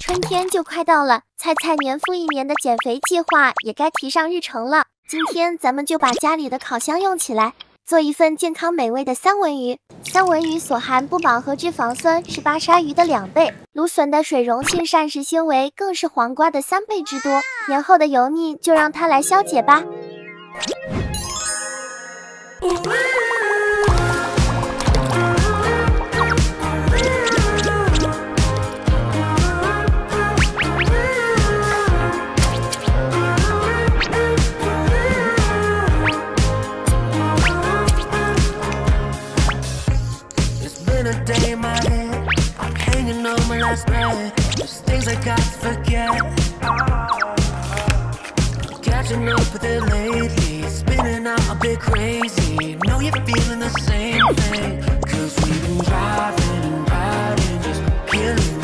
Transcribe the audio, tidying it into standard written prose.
春天就快到了，菜菜年复一年的减肥计划也该提上日程了。今天咱们就把家里的烤箱用起来，做一份健康美味的三文鱼。三文鱼所含不饱和脂肪酸是巴沙鱼的2倍，芦笋的水溶性膳食纤维更是黄瓜的3倍之多。年后的油腻就让它来消解吧。 There's things I got to forget. Catching up with it lately, spinning out a bit crazy. Know you're feeling the same thing, 'cause we've been driving and riding, just killing